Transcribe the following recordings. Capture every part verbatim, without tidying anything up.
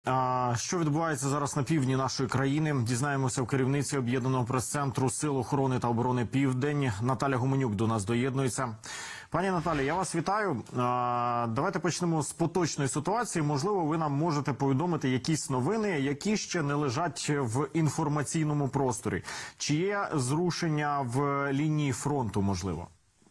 А що відбувається зараз на півдні нашої країни? Дізнаємося в керівниці об'єднаного прес-центру Сил охорони та оборони Південь. Наталя Гуменюк до нас доєднується. Пані Наталі, я вас вітаю. А, давайте почнемо з поточної ситуації. Можливо, ви нам можете повідомити якісь новини, які ще не лежать в інформаційному просторі. Чи є зрушення в лінії фронту, можливо?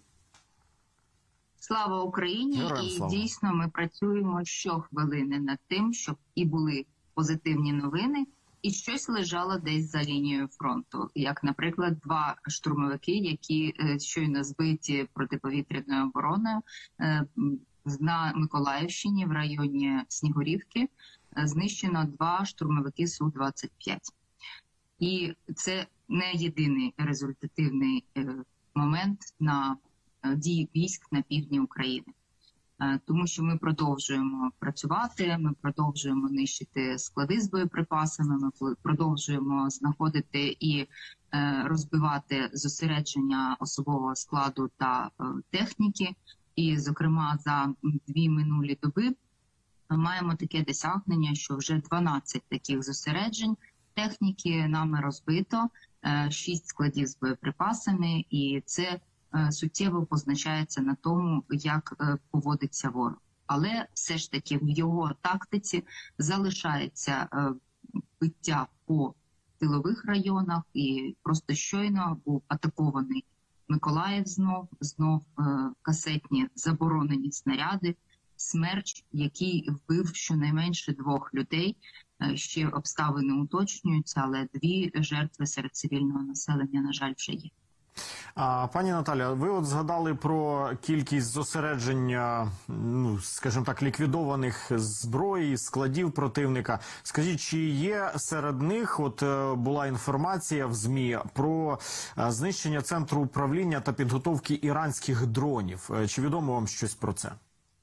Слава Україні! Героям і слава. Дійсно ми працюємо щохвилини над тим, щоб і були позитивні новини, і щось лежало десь за лінією фронту. Як, наприклад, два штурмовики, які е, щойно збиті протиповітряною обороною е, на Миколаївщині в районі Снігурівки, е, знищено два штурмовики Су двадцять п'ять. І це не єдиний результативний е, момент на дії військ на півдні України. Тому що ми продовжуємо працювати, ми продовжуємо нищити склади з боєприпасами, ми продовжуємо знаходити і розбивати зосередження особового складу та техніки. І, зокрема, за дві минулі доби ми маємо таке досягнення, що вже дванадцять таких зосереджень техніки нами розбито, шість складів з боєприпасами, і це суттєво позначається на тому, як поводиться ворог. Але все ж таки в його тактиці залишається биття по тилових районах, і просто щойно був атакований Миколаїв знов, знов касетні заборонені снаряди, смерч, який вбив щонайменше двох людей. Ще обставини уточнюються, але дві жертви серед цивільного населення, на жаль, вже є. А, пані Наталя, ви от згадали про кількість зосередження, ну, скажімо так, ліквідованих зброї, складів противника. Скажіть, чи є серед них, от була інформація в ЗМІ про знищення центру управління та підготовки іранських дронів? Чи відомо вам щось про це?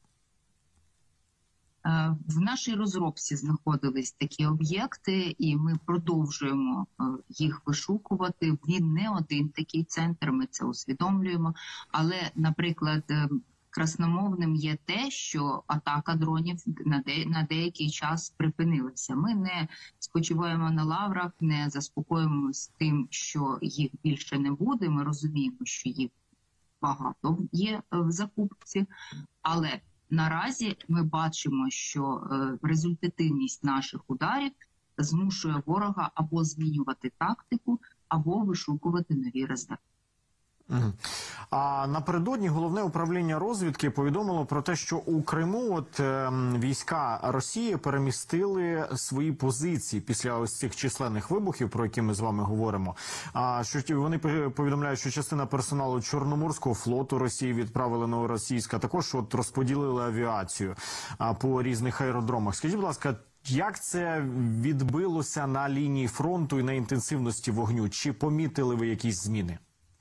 В нашій розробці знаходились такі об'єкти, і ми продовжуємо їх вишукувати. Він не один такий центр, ми це усвідомлюємо. Але, наприклад, красномовним є те, що атака дронів на, де, на деякий час припинилася. Ми не спочиваємо на лаврах, не заспокоїмося тим, що їх більше не буде. Ми розуміємо, що їх багато є в закупці, але наразі ми бачимо, що результативність наших ударів змушує ворога або змінювати тактику, або вишукувати нові резерви. А напередодні головне управління розвідки повідомило про те, що у Криму от е, війська Росії перемістили свої позиції після ось цих численних вибухів, про які ми з вами говоримо. А що вони повідомляють, що частина персоналу Чорноморського флоту Росії відправили в Новоросійськ, а також от розподілили авіацію а, по різних аеродромах. Скажіть, будь ласка, як це відбилося на лінії фронту і на інтенсивності вогню? Чи помітили ви якісь зміни?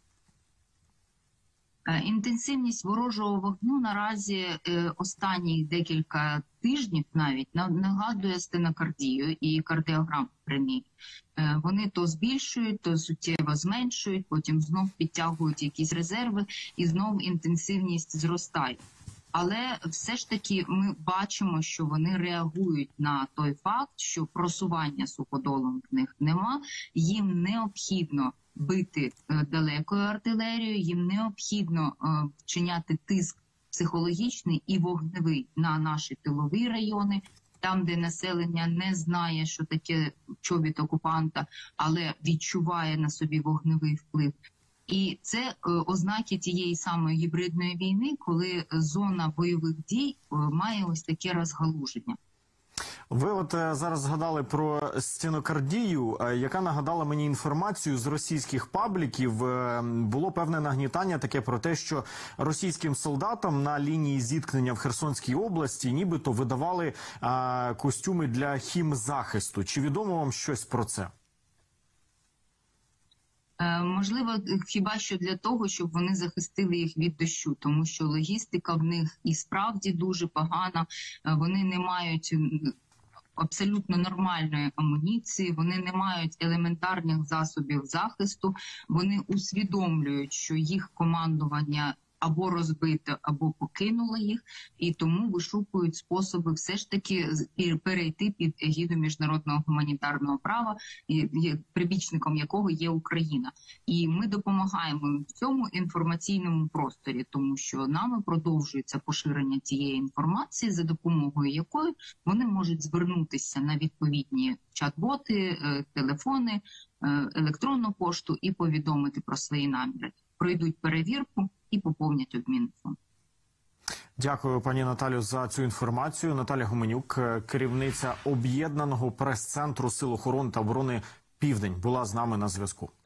Інтенсивність ворожого вогню наразі е, останні декілька тижнів навіть нагадує стенокардію і кардіограму прямій. Е, вони то збільшують, то суттєво зменшують, потім знов підтягують якісь резерви і знов інтенсивність зростає. Але все ж таки ми бачимо, що вони реагують на той факт, що просування суходолом в них нема, їм необхідно бити далекою артилерією, їм необхідно е, вчиняти тиск психологічний і вогневий на наші тилові райони, там, де населення не знає, що таке чобіт окупанта, але відчуває на собі вогневий вплив. І це е, ознаки тієї самої гібридної війни, коли зона бойових дій е, має ось таке розгалуження. Ви от зараз згадали про стенокардію, яка нагадала мені інформацію з російських пабліків. Було певне нагнітання таке про те, що російським солдатам на лінії зіткнення в Херсонській області нібито видавали а, костюми для хімзахисту. Чи відомо вам щось про це? Можливо, хіба що для того, щоб вони захистили їх від дощу, тому що логістика в них і справді дуже погана, вони не мають абсолютно нормальної амуніції, вони не мають елементарних засобів захисту, вони усвідомлюють, що їх командування або розбито, або покинуло їх, і тому вишукують способи все ж таки перейти під егіду міжнародного гуманітарного права, прибічником якого є Україна. І ми допомагаємо в цьому інформаційному просторі, тому що нами продовжується поширення цієї інформації, за допомогою якої вони можуть звернутися на відповідні чат-боти, телефони, електронну пошту і повідомити про свої наміри. Пройдуть перевірку і поповнять обмінний фонд. Дякую, пані Наталю, за цю інформацію. Наталя Гуменюк, керівниця Об'єднаного прес-центру Сил охорони та оборони «Південь», була з нами на зв'язку.